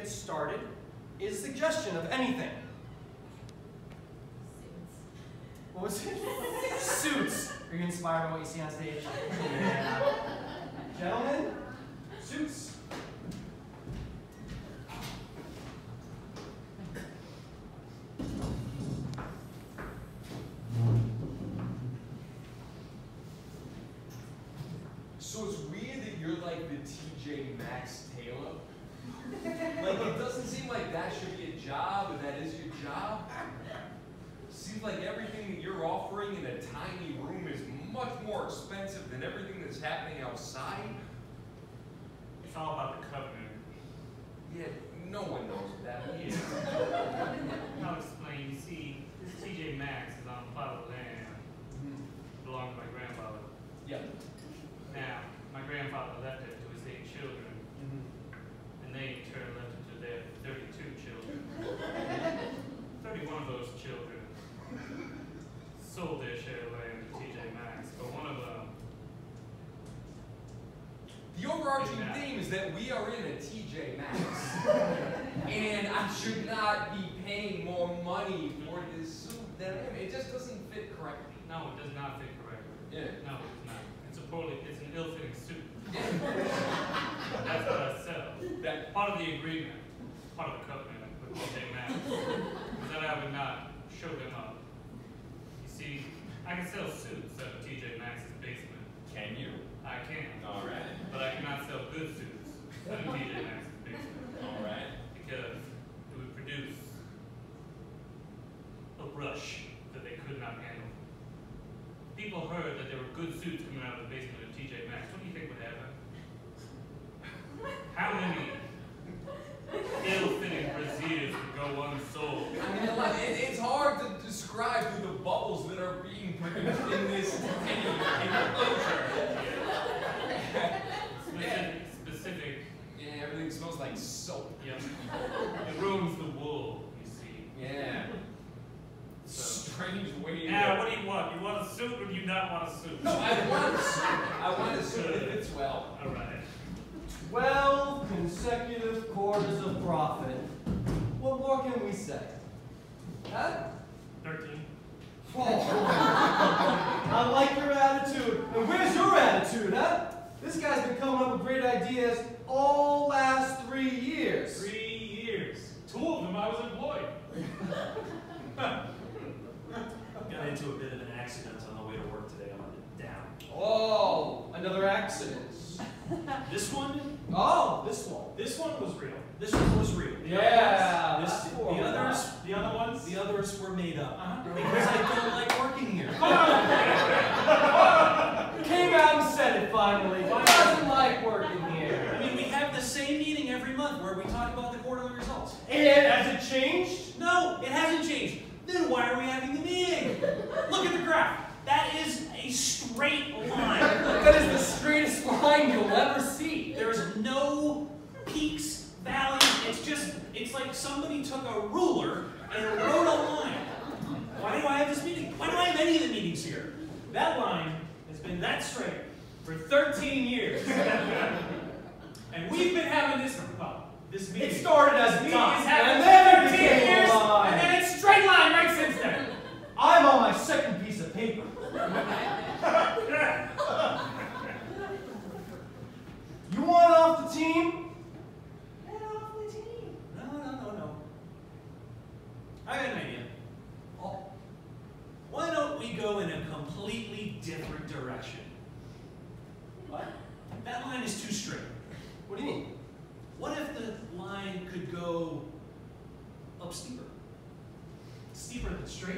get started is suggestion of anything. What was it? Suits. Are you inspired by what you see on stage? Yeah. Gentlemen, suits. So it's weird that you're like the TJ Maxx tailor? Like, it doesn't seem like that should be a job, and that is your job. Seems like everything that you're offering in a tiny room is much more expensive than everything that's happening outside. It's all about the covenant. Yeah, no one knows what that means. I'll explain. You see, this TJ Maxx is on a plot of land that belonged to my grandfather. Yeah. Now, my grandfather left it to his 8 children, and they in turn left it to their 32 children. 31 of those children sold their share of land to TJ Maxx, but one of them... The overarching theme is that we are in a TJ Maxx, and I should not be paying more money for this suit than I am. It just doesn't fit correctly. No, it does not fit correctly. Yeah. No, it does not. It's an ill-fitting suit. That's what I sell. That part of the agreement, part of the covenant with TJ Maxx, is that I would not show them up. You see, I can sell suits out of TJ Maxx's basement. Can you? I can. All right. But I cannot sell good suits out of TJ Maxx's basement. All right. Because it would produce a rush that they could not handle. People heard that there were good suits coming out of the basement of TJ Maxx. What do you think would happen? How many ill-fitting brassieres would go unsold? I mean, it's hard to describe through the bubbles that are being produced in this tiny enclosure. Specific. Yeah, everything smells like soap. Yep. It ruins the wool, you see. Yeah. So. Strange way. Now, what do you want? You want a suit or do you not want a suit? No, I want a suit. I want a suit that fits well. All right. 12 consecutive quarters of profit. What more can we say? Huh? 13. Oh, I like your attitude. And where's your attitude, huh? This guy's been coming up with great ideas all last 3 years. 3 years. 2 of them I was employed. Got into a bit of an accident on the way to work today. I'm down. Oh, another accident. This one? Oh, this one. This one was real. This one was real. Yeah. The other ones? The others were made up. Because I don't like working here. Came out and said it finally. He doesn't like working here. I mean, we have the same meeting every month where we talk about the quarterly results. And has it changed? No, it hasn't changed. Then why are we having the meeting? Look at the graph. That is a straight line. That is the straightest line you'll ever see. There is no peaks, valleys. It's like somebody took a ruler and wrote a line. Why do I have this meeting? Why do I have any of the meetings here? That line has been that straight for 13 years. And we've been having this meeting. It started as a dot, and and then it 13 became years, a line. and then it's straight line right since then. I'm on my second piece of paper. You want off the team? Get off the team. No. I got an idea. Why don't we go in a completely different direction? What? That line is too straight. What do you mean? What if the line could go up steeper? Steeper than straight?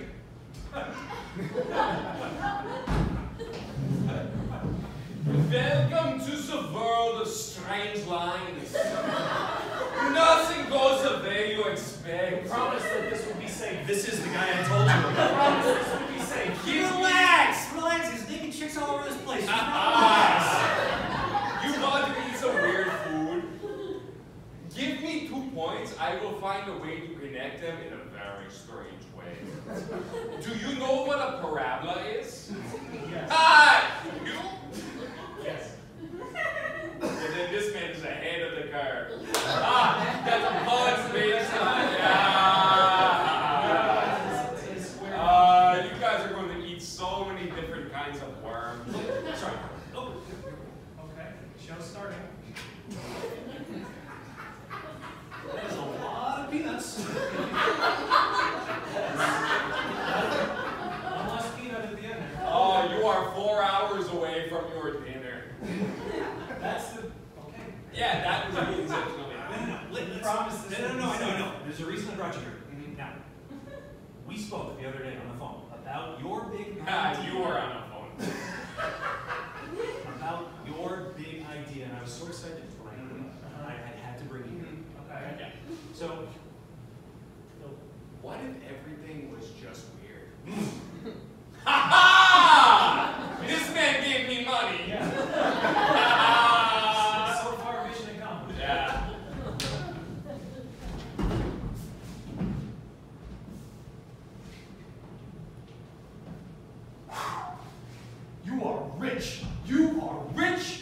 Welcome to the world of strange lines. Nothing goes the way you expect. Promise that this will be safe. This is the guy I told you about. Promise this will be safe. Relax. Relax. There's naked chicks all over this place. Relax. You want to eat some weird food? Give me 2 points. I will find a way to connect them in a very strange way. Do you know what a parabola is? Yes. Hi! You? Yes. And then this man is ahead of the curve. Ah, that's a peanuts. One last peanut at the end. Oh, you are 4 hours away from your dinner. That's the, okay. Yeah, that was the intentional. No, I know. There's a reason I brought you here. Now, we spoke the other day on the phone about your big idea. You were on the phone. About your big idea, and I was so excited to bring it up. I had to bring it here. Okay. Yeah. So, What if everything was just weird? Hmm. Ha ha! This man gave me money. yeah. So far, mission accomplished. Yeah. You are rich. You are rich.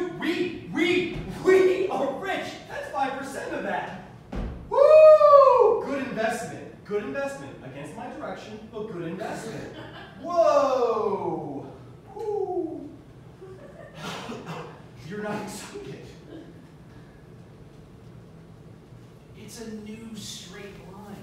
We are rich. That's 5% of that. Woo! Good investment. Good investment. Against my direction, but good investment. Whoa! Woo! You're not excited. It's a new straight line.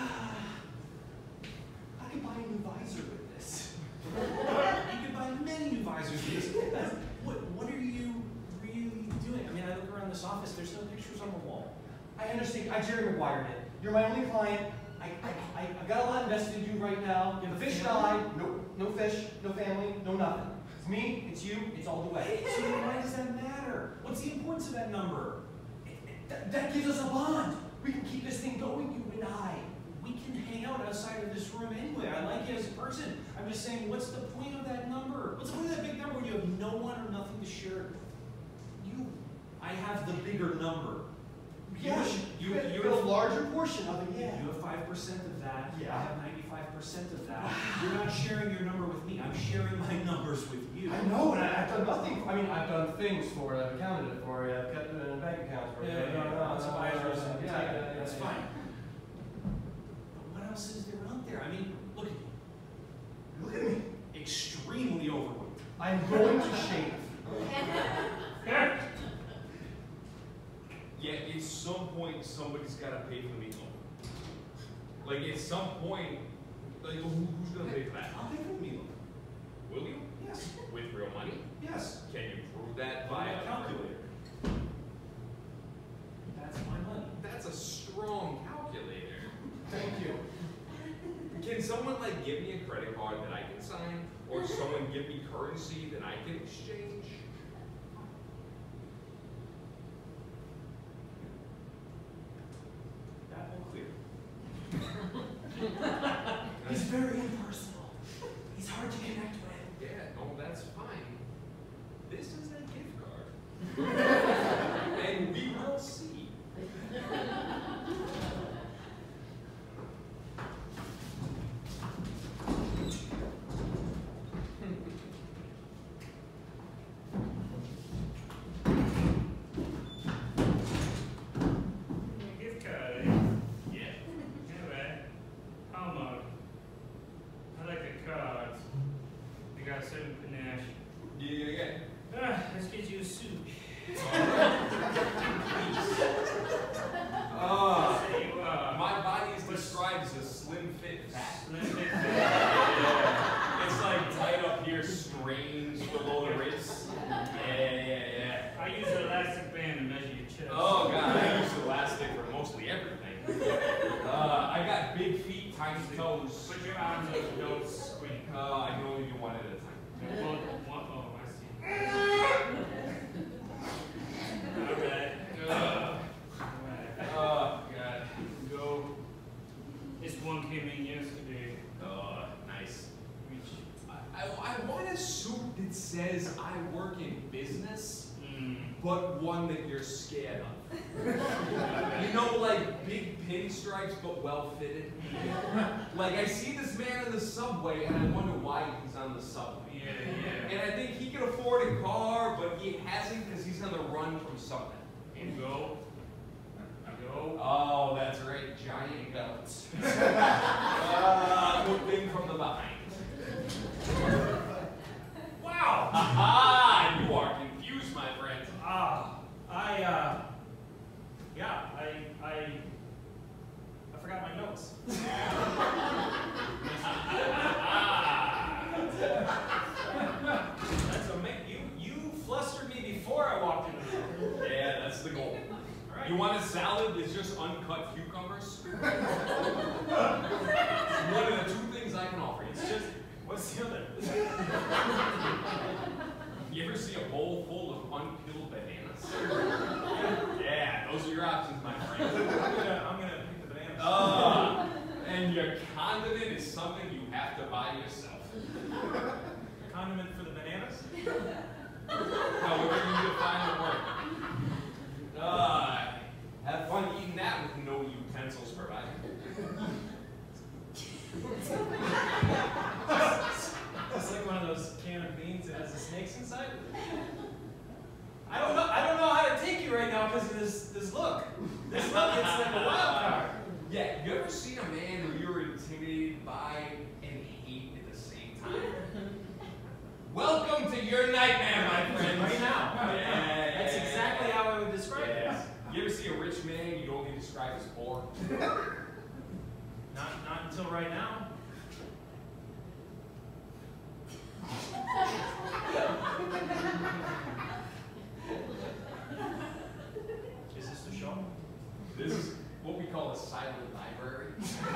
I could buy a new visor with this. You could buy many new visors for this. What are you really doing? I mean, I look around this office, there's no pictures on the wall. I understand. I Jerry McGuired it. You're my only client. I got a lot invested in you right now. You have a Fish family? died. No fish, no family, no nothing. It's me, it's you, it's all the way. So then why does that matter? What's the importance of that number? That gives us a bond. We can keep this thing going, you and I. We can hang out outside of this room anyway. I like you as a person. I'm just saying, what's the point of that number? What's the point of that big number when you have no one or nothing to share it with? You. I have the bigger number. You have a larger portion of it, yeah. You have 5% of that. Yeah. I have 95% of that. You're not sharing your number with me. I'm sharing my numbers with you. I know, and I've done nothing. I mean, I've done things for it. I've accounted it for it. I've kept it in a bank account for it. Lots of visors and yeah, that's yeah. fine. But what else is there out there? I mean, look at you. Look at me. Extremely overweight. I'm going to shave. Yet at some point, somebody's got to pay for the meatloaf. Like at some point, like who's going to pay for that? I'll pay for the meal. Will you? Yes. With real money? Yes. Can you prove that By by a calculator. That's my money. That's a strong calculator. Thank you. Can someone like give me a credit card that I can sign, or someone give me currency that I can exchange? That will clear. He's very impersonal. He's hard to connect with. Yeah, no, that's fine. This is a gift card. And we will see. Gift card, Yeah. Anyway, how much? I like the cards. They got a certain panache. Yeah. Let's get you a suit. Say you are. My body is described as a slim fit fat. Slim fit. Yeah. It's like tight up here, strains below the wrist. Yeah. I use an elastic band to measure your chest. Oh god, I use elastic for mostly everything. I got big feet, tiny toes. Put your arms up, don't squeak. I can only do one at a time. Oh, I see. Alright. Alright. Oh god. Go. This one came in yesterday. Nice. Which, I want a suit that says I work in business, but one that you're scared of. You know, like big pinstripes, but well fitted. Like I see this man in the subway, and I wonder why he's on the subway. yeah. And I think he can afford a car, but he hasn't because he's on the run from something. And go. Go. Oh, that's right, giant belts. Whipping from the behind. Wow! Aha! You are confused, my friend. forgot my notes. That's amazing. You flustered me before I walked into the room. Yeah, that's the goal. All right. You want a salad that's just uncut cucumbers? One of the two things I can offer you. It's just, what's the other? You ever see a bowl full of unpeeled bananas? Yeah, those are your options, my friend. I'm gonna pick the bananas. And your condiment is something you have to buy yourself. Condiment for the bananas? However you define the word. Have fun eating that with no utensils provided. It's like one of those can of beans that has the snakes inside. I don't know how to take you right now because of this look. This look, it's like a wild card. Yeah, you ever seen a man who you're intimidated by and hate at the same time? Welcome to your nightmare, my friend. Right now. Yeah, That's exactly how I would describe it. You ever see a rich man you'd only describe as poor? Not until right now. Is this the show? This is what we call a silent library. Yeah.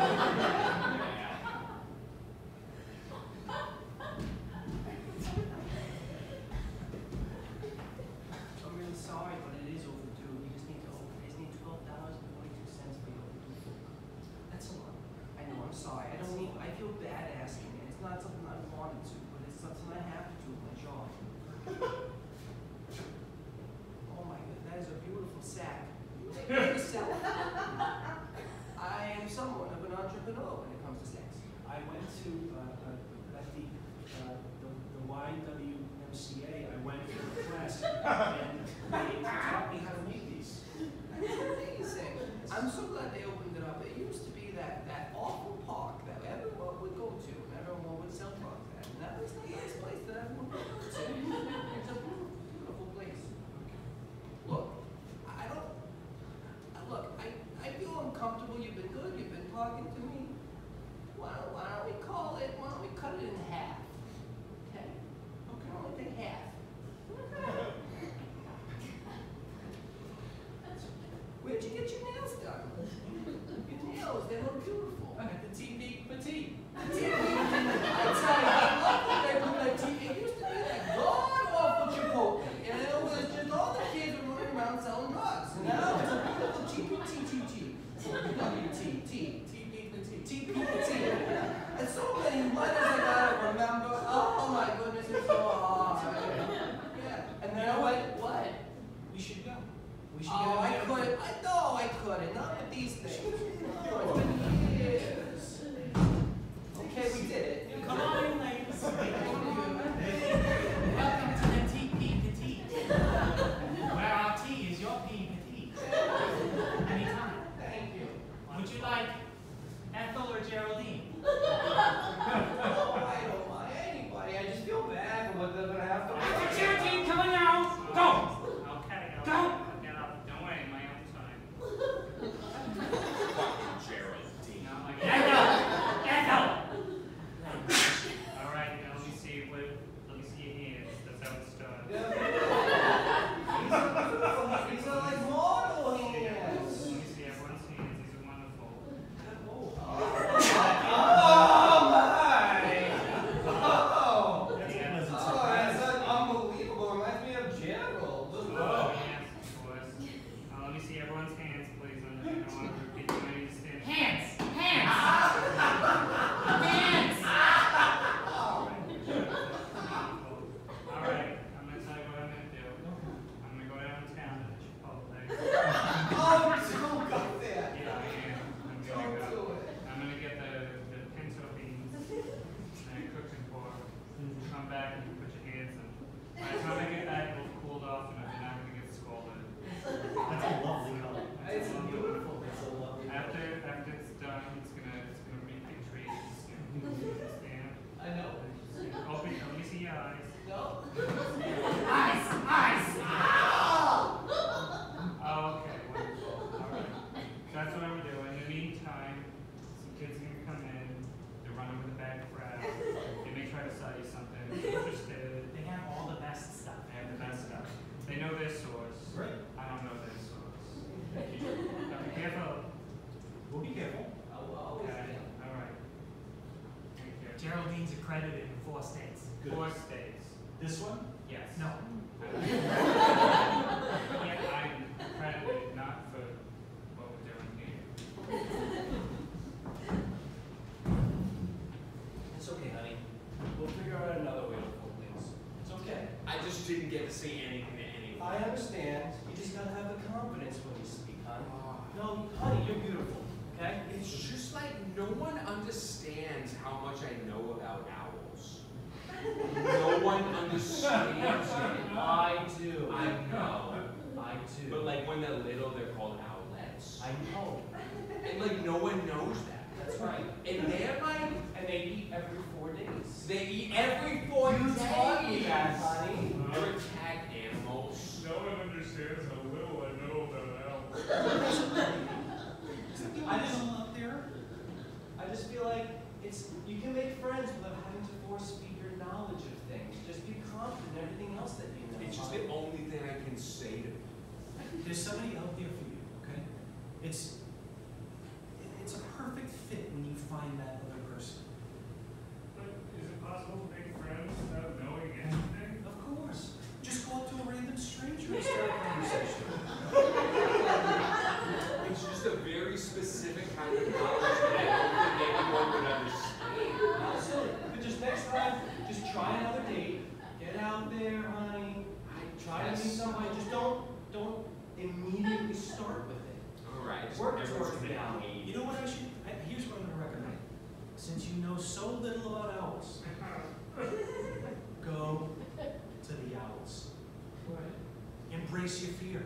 I'm really sorry, but it is overdue. You just need to open. I just need $12.42 for your overdue. That's a lot. I know. I'm sorry. I don't mean. I feel bad asking, and it's not something I wanted to, but it's something I have to do with my job. Oh my God, that is a beautiful sack. Take care of yourself. I am somewhat of an entrepreneur when it comes to sex. I went to at the YWMCA. I went to a class and they taught me how to make these. That's amazing. I'm so glad they opened it up. It used to be that awful park that everyone would go to and everyone would sell drugs at. And that was the nice place that everyone would go to. It's a beautiful place. Look, I feel uncomfortable. You've been good. You've been talking to me. Why don't we cut it in half? Okay? Okay. I'll only take half. Where'd you get your nails done? Your nails, they look beautiful. At the TV Petite. I tell you, I love that they look like TV. It used to be that god-awful Chipotle. And it was just all the kids were running around selling drugs. And now it's a beautiful TPTTT. TPT. And so many letters I gotta remember. Oh my goodness, it's so hard. Yeah. And then I went, what? We should go. We should Oh, get I couldn't. I know I couldn't. Not with these things. It's been years. Okay, we did it. Come on, ladies. Thank you. Welcome to the TP Petite, where our tea is your P Petite. Anytime. Thank you. Would you like Ethel or Geraldine? Oh, I don't mind anybody. I just feel bad for what they're gonna have to Geraldine, come on now. Go. Okay, Go. I'll get up. Don't worry, my own time. accredited in 4 states. Good. 4 states. This one? Yes. No. Yet I'm accredited not for what we're doing here. It's okay, honey. We'll figure out another way to pull things. It's okay. I just didn't get to say anything to anyone. I understand. You just gotta have the confidence when you speak, honey. No, honey, you're beautiful, okay? It's just like no one understands how much I know about owls. No one understands it. I do. I know. I do. But like when they're little, they're called owlets. I know. And like no one knows that. That's right. And they're like, And they eat every 4 days. they eat every 4 You days. taught me that, honey. They're attack animals. No one understands how little I know about owls. I just, Up there? I just feel like you can make friends without having to force feed your knowledge of things. Just be confident in everything else that you know. It's just the only thing I can say to them. There's somebody out there for you, okay? It's a perfect fit when you find that other person. But is it possible to make friends without knowing anything? Of course. Just go up to a random stranger and start a conversation. It's just a very specific kind of knowledge that I don't think anyone would understand. Absolutely. But just next time, just try another date. Get out there, honey. Try to meet somebody. Just don't immediately start with it. Alright, just Work everyone's towards gonna the owl. hate. You know what here's what I'm going to recommend. Since you know so little about owls, go to the owls. Embrace your fear.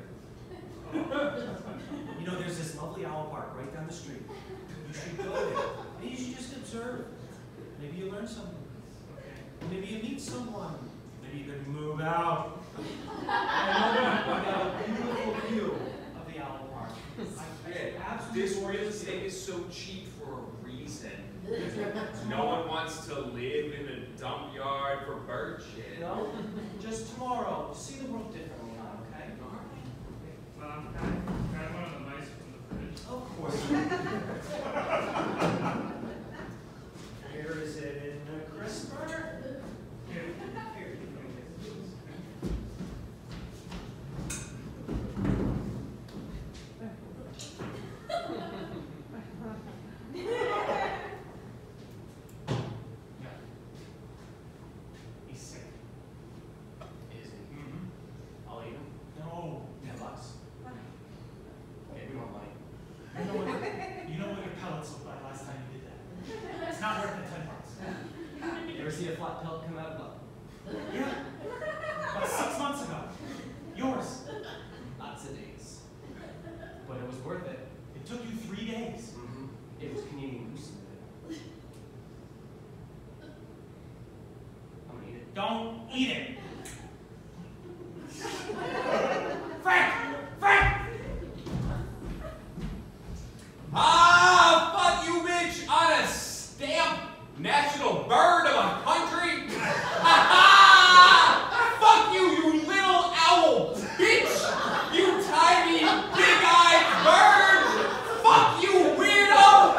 You know, there's this lovely owl park right down the street. You should go there. And you should just observe. Maybe you learn something. Maybe you meet someone. Maybe you could move out. And we got a beautiful view of the owl park. This real estate is so cheap for a reason. No one wants to live in a dump yard for bird shit. No, just tomorrow. See the world differently, hon, okay? Mom, can I one of the mice from the fridge? Of course. Where is it in the crisper? Here. Here, you bring it. He's sick. Is it? Mm-hmm. I'll eat him. No. $10. Okay, we want money. You know what your pellets looked like last time you did that. It's not worth the $10. You ever see a flat pellet come out of love? Yeah. About 6 months ago. Yours. Lots of days. But it was worth it. It took you 3 days. Mm-hmm. It was Canadian goose in it. I'm gonna eat it. Don't eat it. Frank! Frank! Ah, fuck you, bitch! On a stamp, national bird of a country. Fuck you, you little owl, bitch! You tiny, big-eyed bird! Fuck you, weirdo!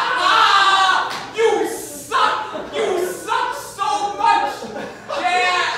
You suck! You suck so much! Yeah!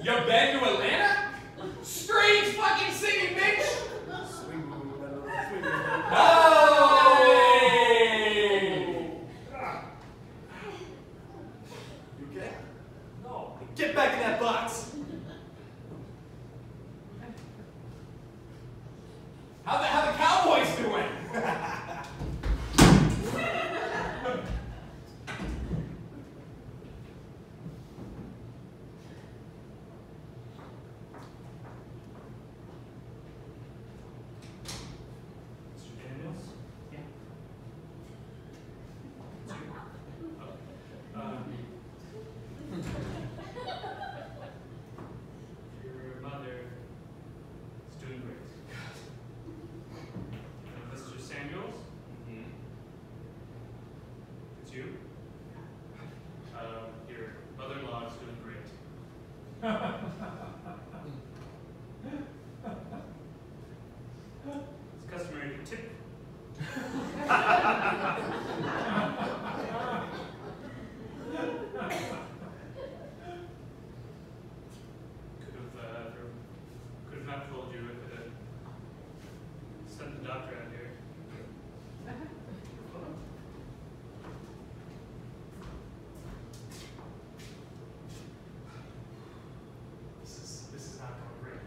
You been to Atlanta? Strange fucking singing, bitch! Hey! You okay? No. Get back in that box! How the Cowboys doing? Mr. Daniels? Yeah. Your mother is doing great. Mr. Samuels? It's you? Your mother-in-law is doing great. It's customary to tip. Could have not told you if it had sent the doctor out here. This is not going great.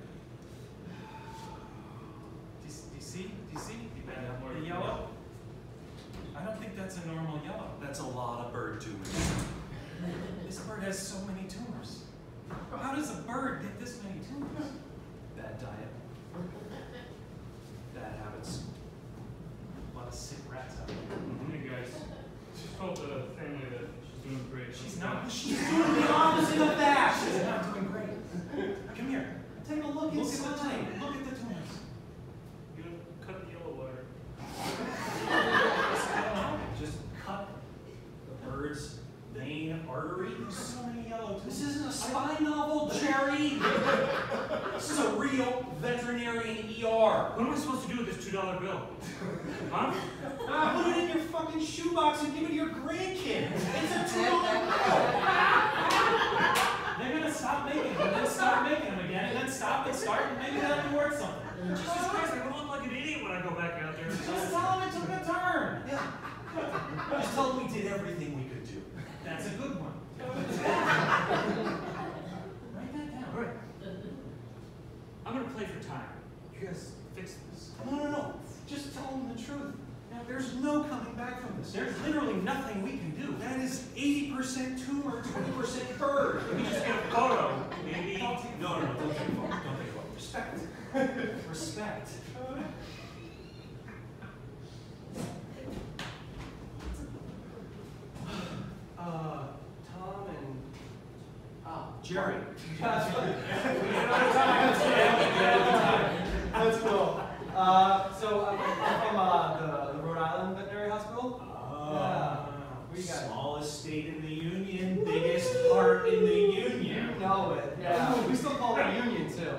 Do you see? You better have more The yellow? I don't think that's a normal yellow. That's a lot of bird tumors. This bird has so many tumors. How does a bird get this many tumors? Bad diet. Bad habits. A lot of sick rats out there. Hey guys, she told the family that she's doing great. She's not. She's doing the opposite of that. She's not doing great. Come here. Take a look inside. Look at the tumors. You know, cut the yellow wire. Just cut the bird's main artery. There's so many yellow tumors. This isn't a spy novel, Jerry. This is a real veterinarian ER. What am I supposed to do with this $2 bill? Huh? Put it in your fucking shoebox and give it to your grandkid. It's a $2 bill. They're gonna stop making them, and then start making them again, and then stop and start, and maybe that'll be worth something. Jesus Christ, I'm gonna look like an idiot when I go back out there. Just tell them it took a turn. Yeah. Just tell them we did everything we could do. That's a good one. Write that down. All right. I'm gonna play for time. You guys fix this. No. Just tell them the truth. Now, there's no coming back from this. There's literally nothing we can do. That is 80% tumor, 20% bird. Let me just get a photo, maybe. No, don't take a photo. Don't take a photo. Respect. Respect. Tom and... Jerry. That's right. That's cool. So I'm from the Rhode Island Veterinary Hospital. Yeah. We got it. Smallest state in the union, biggest heart in the union. You know it. Yeah. We still call it a union too.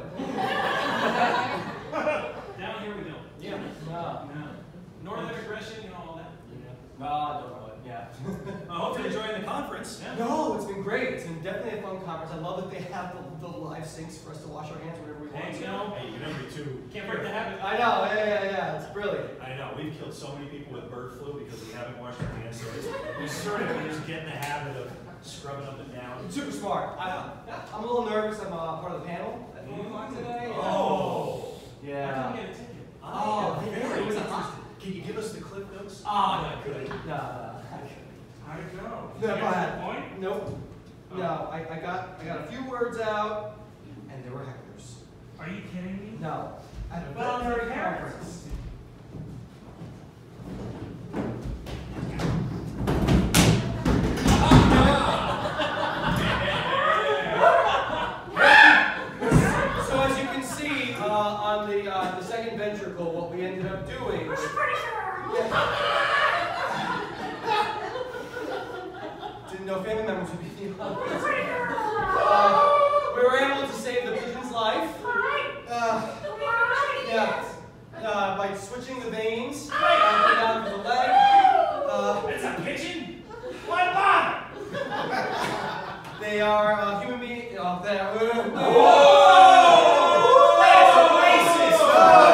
Down here we don't. Yeah. No. Northern aggression, you know all that. No, I don't know it. Yeah. I hope you're enjoying the conference. Yeah. No, it's been great. It's been definitely a fun conference. I love that they have the live sinks for us to wash our hands whenever we want Hey, to. you know, Hey, you can never be too. can't break the habit. I know. Yeah. It's brilliant. I know, we've killed so many people with bird flu because we haven't washed our hands, so we sort of just get in the habit of scrubbing up and down. Super smart. I'm a little nervous. I'm part of the panel at 4 o'clock today. Oh! I Yeah. couldn't get a ticket. Oh, yeah. very Was it interesting. hot? Can you give us the clip notes? Oh, not good. No. How'd it go? No, Did you go get to ahead. the point? Nope. Oh. No, I got a few words out, and there were hecklers. Are you kidding me? No. At a Well, veterinary your parents. conference. So as you can see on the second ventricle, what we ended up doing was didn't know family members would be in the audience. We were able to save the pigeon's life. By switching the veins down to the leg. It's a pigeon? Why bother? They are human beings that That's racist!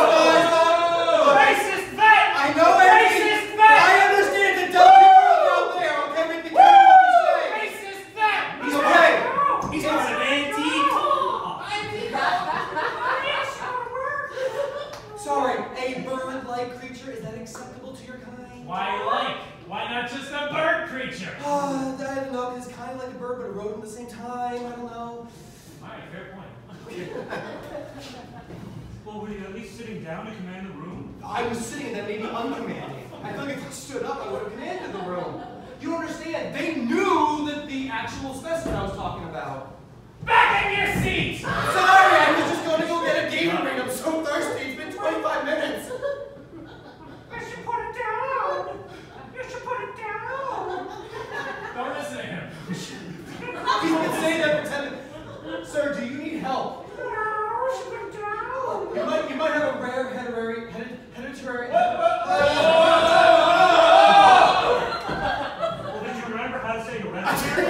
Racist vet! I know it! Racist vet! I understand the dumb people out there, okay? Make me careful what you say! Racist vet! He's okay! He's got an antique. Sorry, a bird-like creature, is that acceptable to your kind? Why like? Why not just a bird creature? I don't know, because it's kind of like a bird, but a rodent at the same time. I don't know. Alright, fair point. Well, were you at least sitting down to command the room? I was sitting and that made me uncommanding. I feel like if I stood up, I would have commanded the room. You don't understand. They knew that the actual specimen I was talking about. Back in your seat! Sorry, I was just going to go get a gator ring. I'm so thirsty. It's been 25 minutes. You should put it down! You should put it down! Don't listen to him. He's been saying that for 10 minutes. Sir, do you need help? No, you should put it down! You might have a rare hereditary. Well, did you remember how to say hereditary?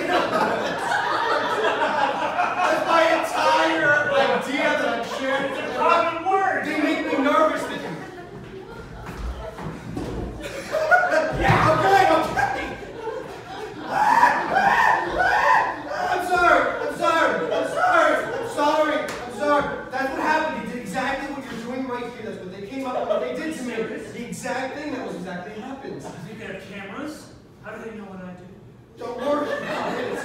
That's my entire idea that I'm sharing. It's a common word! They make me nervous. Yeah, okay. I'm sorry. That's what happened. They did exactly what you're doing right here. That's what they came up with. What they did to me. The exact thing that was exactly happened. I think they have cameras. How do they know what I do? Don't worry about it.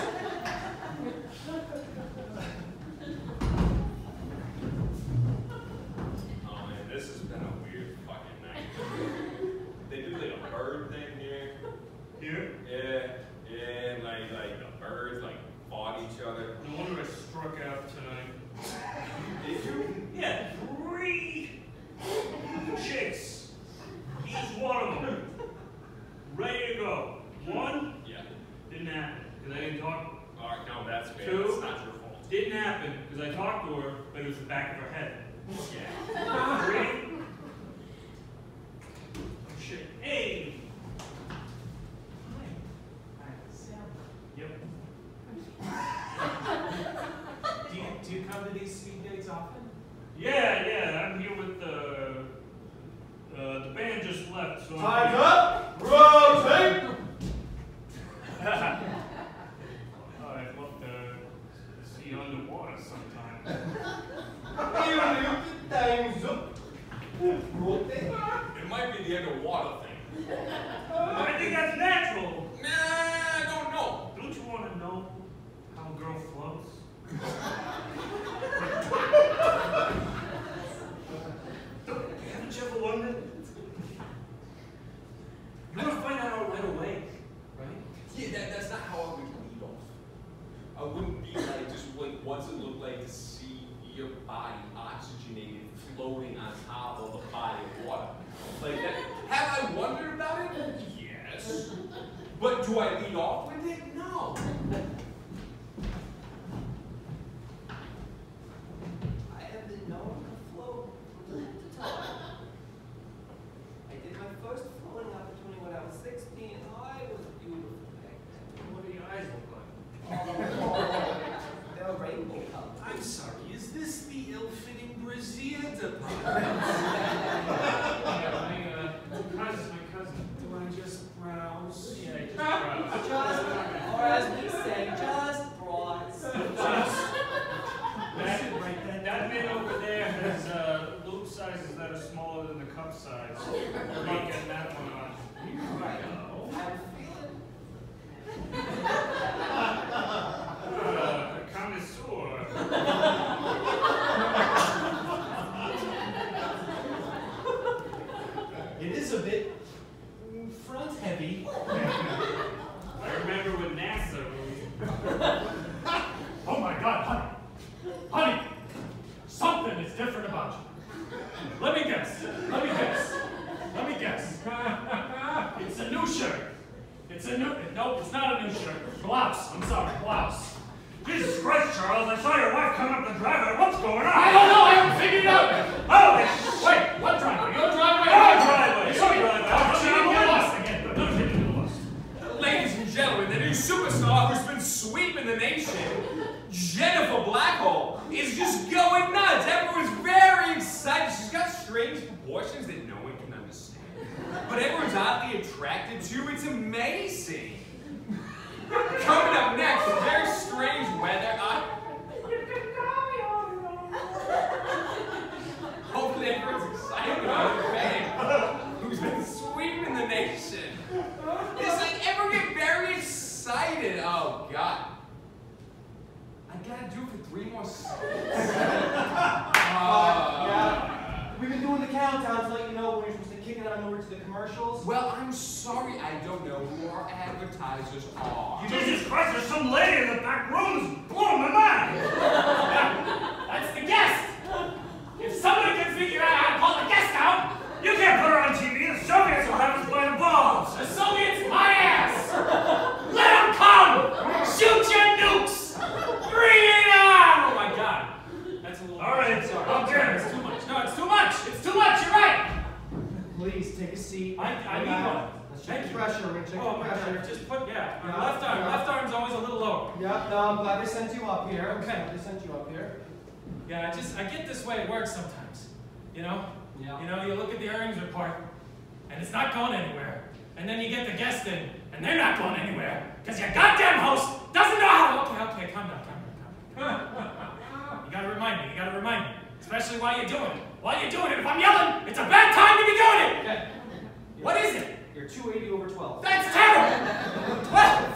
Oh man, this has been a weird fucking night. They do like a bird thing here. Here? Yeah, like the birds like fought each other. No wonder I struck out tonight. Did you? Yeah, 3 chicks. Each one of them. Ready to go. 1, Yeah. didn't happen, because I didn't talk. Alright, no, that's fair. 2, It's not your fault. didn't happen, because I talked to her, but it was the back of her head. Yeah. 3, oh shit, hey! Yep. Do you come to these speed dates often? Yeah, I'm here with the band just left, so Time's up. Rotate. I'd love to see you underwater sometime. Time's up. Rotate. It might be the underwater thing. I think that's natural. Nah, I don't know. Don't you want to know how a girl floats? Haven't you ever wondered? You want to find out right away, right? Yeah, that's not how I would lead off. I wouldn't be like, just like, what's it look like to see your body oxygenated, floating on top of a body of water? Like that. Have I wondered about it? Yes. But do I lead off with it? No. I have been known to float from time to time. I did my first floating opportunity when I was 16. I was beautiful back then. What do your eyes look like? They're rainbow colors. I'm sorry, is this the ill-fitting brassiere department? My cousin. Do I just browse? Yeah, just browse. Or as we say, just bras. That man over there has loop sizes that are smaller than the cup size. We're not getting that one on. Right. No. I'm feeling. A connoisseur. It is a bit front heavy. I remember when NASA Oh my God, honey. Honey, something is different about you. Let me guess. It's a new shirt. Nope, it's not a new shirt. Blouse. I'm sorry, blouse. Jesus Christ, Charles, I saw your wife coming up the driveway. What's going on? I don't know, I haven't figured it out. Oh, Wait, what driveway? Your driveway? Our driveway. Your driveway. Our Oh, she didn't get lost again. No, she didn't get lost. Ladies and gentlemen, the new superstar who's been sweeping the nation, Jennifer Blackhole. going nuts. Everyone's very excited. She's got strange proportions that no one can understand. But everyone's oddly attracted to. It's amazing. Coming up next, very strange weather. Hopefully everyone's excited about the man who's been sweeping the nation. It's like everyone get very excited. Oh, God. I gotta do it for 3 more seconds. Yeah. We've been doing the countdown to let you know when you're supposed to kick it on over to the commercials. Well, I'm sorry, I don't know who our advertisers are. Jesus Christ, there's some lady in the back room who's blowing my mind. That's the guest. If somebody can figure out how to call the guest out, you can't put her on TV. The Soviets will have us playing balls. The Soviets, my ass. Let them come. Shoot your nukes. Bring it on. Oh my God. That's a little. All right. Okay. It's too much. No, it's too much. It's too much. You're right. Please take a seat. I need one. Let's check the pressure. We're gonna check Oh the my pressure. God, just put, yeah, Yeah, left arm. yeah. Left arm's always a little lower. Yep, no, I'm glad they sent you up here. Okay. They sent you up here. Yeah, I get this way it works sometimes. You know? Yeah. You know, you look at the earnings report, and it's not going anywhere. And then you get the guest in, and they're not going anywhere. Because your goddamn host doesn't know how. Okay, calm down. You gotta remind me. Especially while you're doing it. While you're doing it, if I'm yelling, it's a bad time to be doing it! Okay. What is it? You're 280 over 12. That's terrible! 12!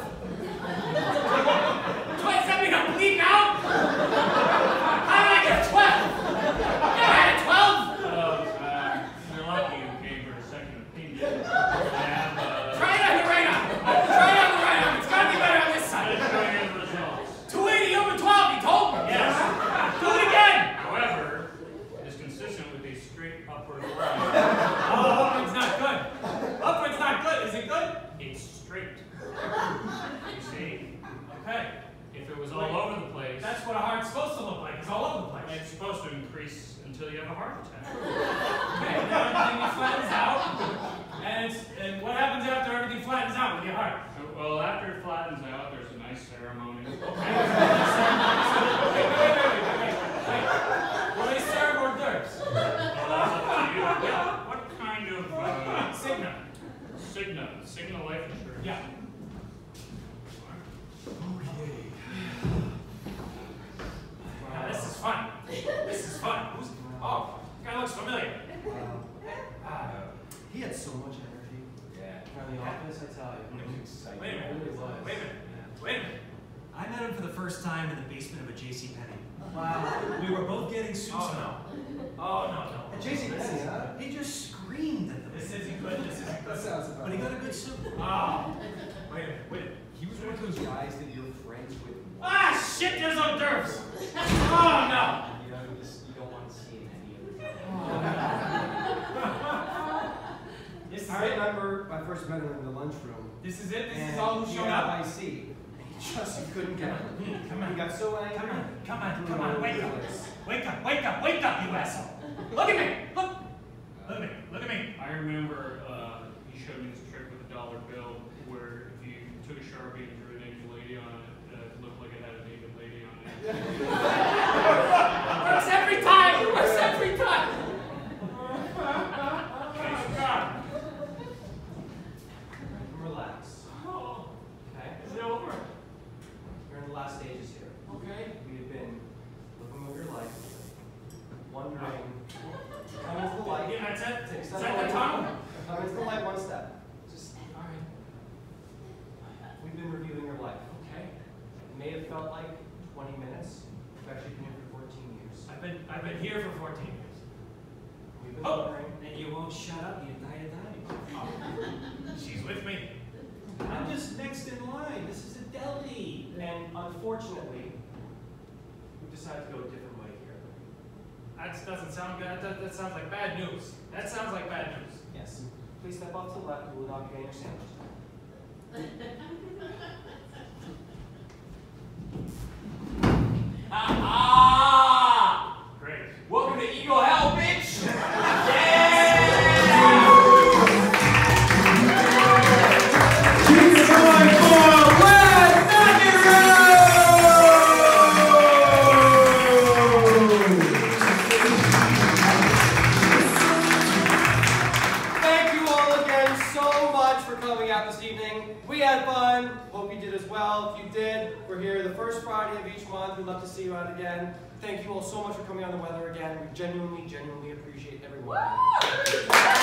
12, does that mean I'm bleeding out? How did I get 12? Never had a 12! You're lucky you came for a second opinion. Try it on the right arm! Try it on the right arm! It's gotta be better on this side! Let's show you the results. 280 over 12, he told me! Yes. Do it again! However, it is consistent with a straight upward line. Oh, upward's not good. Upward's not good. Is it good? It's straight. You see? Okay. If it was all over the place, That's what a heart's supposed to look like. It's all over the place. it's supposed to increase until you have a heart attack. Okay, now everything flattens out. And what happens after everything flattens out with your heart? Well, after it flattens out, there's a nice ceremony. Will they serve hors d'oeuvres? Well, that's up to you. Yeah. What kind of Cigna. Cigna life insurance? Yeah. Now, this is fun. This is fun. Oh, guy looks familiar. He had so much energy. Yeah. Around the office, I tell you. It was exciting. Wait a minute. It really was. Wait a minute. I met him for the first time in the basement of a JCPenney. Wow. We were both getting soup smell. Oh, no. And JC Penney, huh? He just screamed at the This man. isn't good. This isn't That good. sounds about But he right. got a good soup. Oh. Wait a minute. He was one of those guys that you're friends with. Ah, shit, there's hors d'oeuvres. Oh, no. You know, you don't want to see him any of the time. This is I it. remember I first met him in the lunchroom. This is it. This and is all who he showed had up. IC. He just couldn't get it. Come on. He got so angry. Come he threw on, it wake over up. the place. Wake up, you asshole. Look at me. Look at me. I remember he showed me this trick with a dollar bill where if you took a Sharpie and drew a naked lady on it, it looked like it had a naked lady on it. Works every time. Works every time. Thanks, God. Relax. Oh, Okay? is it over? You're in the last stages here. Okay. We have been looking over your life, wondering, come into the light. Yeah, that's it. Take a Is step that the away. tongue? Come into the light one step. Just, All right. we've been reviewing your life. Okay. It may have felt like 20 minutes. We've actually been here for 14 years. I've been here for 14 years. We've been Oh. wondering. And you won't shut up the entire time. She's with me. I'm just next in line. This is a deli. And unfortunately, we've decided to go a different way here. That doesn't sound good. That sounds like bad news. That sounds like bad news. Yes. Please step off to the left. We'll not be getting your sandwich. Great. Welcome to Eagle Hell, bitch! Keep going forward, first Friday of each month. We'd love to see you out again. Thank you all so much for coming on the weather again. We genuinely, genuinely appreciate everyone.